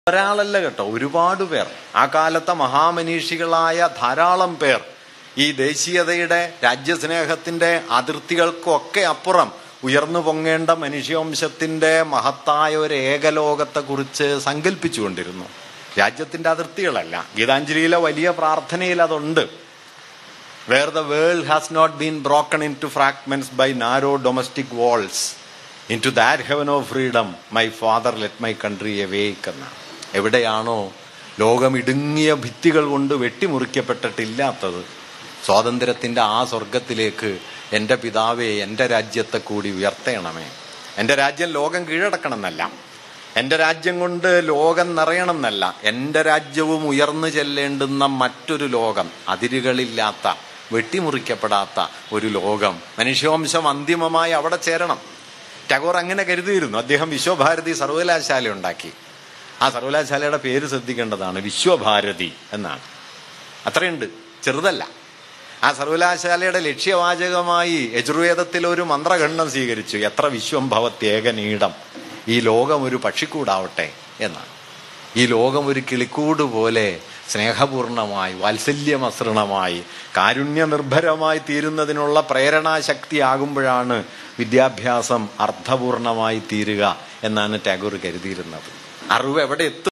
ഒരാളല്ല കേട്ടോ, ഒരുപാട് പേർ, ആ കാലത്തെ മഹാമനീഷികളായ ധാരാളം പേർ ഈ ദേശീയതയുടെ രാജ്യസ്നേഹത്തിന്റെ അതിർത്തികൾക്കൊക്കെ അപ്പുറം ഉയർന്നു പൊങ്ങേണ്ട മനുഷ്യവംശത്തിന്റെ മഹത്തായ ഒരു ഏകലോകത്തെക്കുറിച്ച് സങ്കല്പിച്ചുകൊണ്ടിരുന്നു. രാജ്യത്തിന്റെ അതിർത്തികളല്ല. ഗീതാഞ്ജലിയിലെ വലിയ പ്രാർത്ഥനയിൽ അതുണ്ട്. Where the world has not been broken into fragments by narrow domestic walls, into that heaven of freedom, my father, let my country awake എന്ന. എവിടെയാണോ ലോകം ഇടുങ്ങിയ ഭിത്തികൾ കൊണ്ട് വെട്ടിമുറിക്കപ്പെട്ടിട്ടില്ലാത്തത്, സ്വാതന്ത്ര്യത്തിന്റെ ആ സ്വർഗത്തിലേക്ക് എൻ്റെ പിതാവേ എൻ്റെ രാജ്യത്തെ കൂടി ഉയർത്തണമേ. എൻ്റെ രാജ്യം ലോകം കീഴടക്കണം എന്നല്ല, എൻ്റെ രാജ്യം കൊണ്ട് ലോകം നിറയണം എന്നല്ല, എൻ്റെ രാജ്യവും ഉയർന്നു ചെല്ലേണ്ടുന്ന മറ്റൊരു ലോകം, അതിരുകളില്ലാത്ത വെട്ടിമുറിക്കപ്പെടാത്ത ഒരു ലോകം, മനുഷ്യവംശം അന്തിമമായി അവിടെ ചേരണം. ടാഗോർ അങ്ങനെ കരുതിയിരുന്നു. അദ്ദേഹം വിശ്വഭാരതി സർവകലാശാല ഉണ്ടാക്കി. ആ സർവകലാശാലയുടെ പേര് ശ്രദ്ധിക്കേണ്ടതാണ്, വിശ്വഭാരതി എന്നാണ്. അത്രയുണ്ട്, ചെറുതല്ല. ആ സർവകലാശാലയുടെ ലക്ഷ്യവാചകമായി യജുർവേദത്തിൽ ഒരു മന്ത്രഖണ്ഡം സ്വീകരിച്ചു, എത്ര വിശ്വം ഭവത്യേകനീടം, ഈ ലോകം ഒരു പക്ഷിക്കൂടാവട്ടെ എന്നാണ്. ഈ ലോകം ഒരു കിളിക്കൂട് പോലെ സ്നേഹപൂർണമായി, വാത്സല്യമസൃണമായി, കാരുണ്യനിർഭരമായി തീരുന്നതിനുള്ള പ്രേരണാശക്തിയാകുമ്പോഴാണ് വിദ്യാഭ്യാസം അർത്ഥപൂർണമായി തീരുക എന്നാണ് ടാഗോർ കരുതിയിരുന്നത്. അറിവ് എവിടെ എത്തും?